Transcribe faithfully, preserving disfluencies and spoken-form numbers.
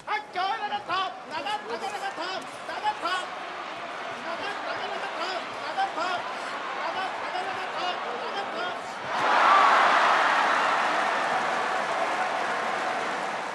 はい、今日のトップ、長々長々トップ